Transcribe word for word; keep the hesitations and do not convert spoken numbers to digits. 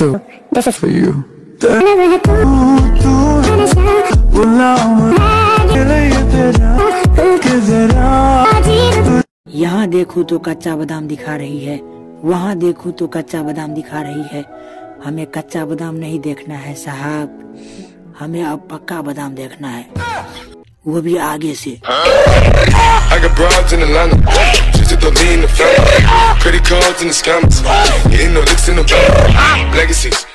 So this is for you. यहाँ देखूं तो कच्चा बादाम दिखा रही है, वहाँ देखूं तो कच्चा बादाम दिखा रही है। हमें कच्चा बादाम नहीं देखना है साहब, हमें अब पक्का बादाम देखना है, वो भी आगे से। I got broads in Atlanta, just to lean the family, credit cards in the scammers, getting no licks in the bank, legacies.